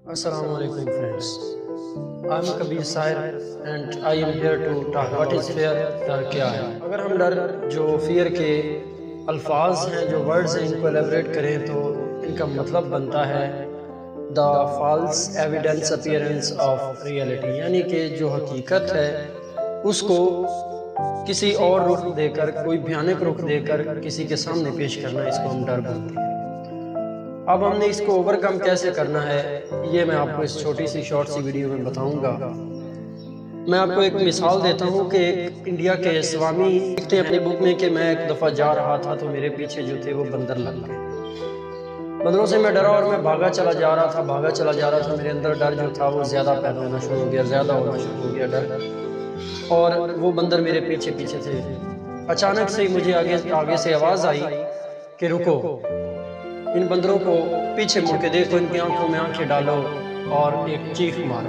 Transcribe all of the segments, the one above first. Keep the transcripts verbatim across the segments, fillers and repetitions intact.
Assalamualaikum friends. I'm Kabir Sair and I am here to talk what is fear. डर क्या है? अगर हम डर जो फियर के अल्फाज हैं, जो वर्ड्स हैं, इनको एलेबरेट करें तो इनका मतलब बनता है the false evidence appearance of reality, यानी कि जो हकीकत है उसको किसी और रुख देकर, कोई भयानक रुख देकर किसी के सामने पेश करना, इसको हम डर बोलते हैं। अब हमने इसको ओवरकम कैसे करना है ये मैं आपको इस छोटी सी शॉर्ट सी वीडियो में बताऊंगा। मैं आपको एक मिसाल देता हूँ कि एक इंडिया के स्वामी लिखते हैं अपनी बुक में कि मैं एक दफ़ा जा रहा था तो मेरे पीछे जो थे वो बंदर लग गए। बंदरों से मैं डरा और मैं भागा चला जा रहा था भागा चला जा रहा था मेरे अंदर डर जो था वो ज़्यादा पैदा होना शुरू हो गया, ज़्यादा होना शुरू हो गया डर, और वो बंदर मेरे पीछे पीछे थे। अचानक से मुझे आगे आगे से आवाज़ आई कि रुको, इन बंदरों को पीछे मुड़ के देखो, इनकी आंखों में आंखें डालो और एक चीख मारो।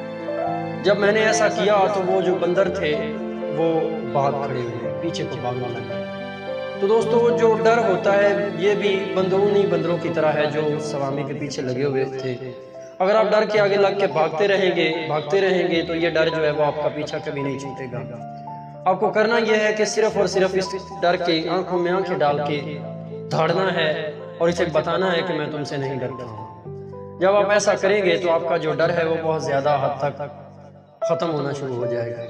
जब मैंने ऐसा किया तो वो जो बंदर थे वो भाग खड़े हुए, पीछे को भागने लगे। तो दोस्तों, जो डर होता है ये भी बंदरूनी बंदरों की तरह है जो स्वामी के पीछे लगे हुए थे। अगर आप डर के आगे लग के भागते रहेंगे भागते रहेंगे तो ये डर जो है वो आपका पीछा कभी नहीं छूटेगा। आपको करना यह है कि सिर्फ और सिर्फ इस डर के आंखों में आंखें डाल के दौड़ना है और इसे बताना है कि मैं तुमसे नहीं डरता हूँ। जब आप ऐसा करेंगे तो आपका जो डर है वो बहुत ज़्यादा हद तक ख़त्म होना शुरू हो जाएगा।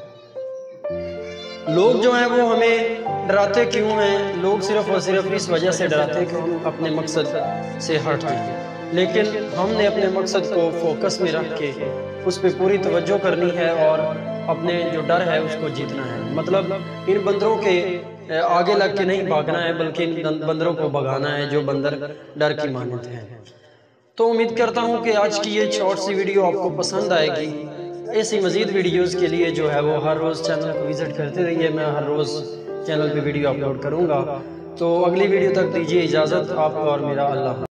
लोग जो हैं वो हमें डराते क्यों हैं? लोग सिर्फ और सिर्फ इस वजह से डराते हैं कि हम अपने मकसद से हट हैं, लेकिन हमने अपने मकसद को फोकस में रख के उस पर पूरी तवज्जो करनी है और अपने जो डर है उसको जीतना है। मतलब इन बंदरों के आगे लग के नहीं भागना है, बल्कि इन बंदरों को भगाना है जो बंदर डर की मानत हैं। तो उम्मीद करता हूँ कि आज की ये शॉर्ट सी वीडियो आपको पसंद आएगी। ऐसी मज़ीद वीडियोस के लिए जो है वो हर रोज़ चैनल को विज़िट करते रहिए। मैं हर रोज़ चैनल पे वीडियो अपलोड करूँगा। तो अगली वीडियो तक दीजिए इजाज़त, आपको और मेरा अल्लाह।